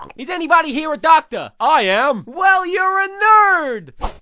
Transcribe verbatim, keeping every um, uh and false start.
Is anybody here a doctor? I am. Well, you're a nerd!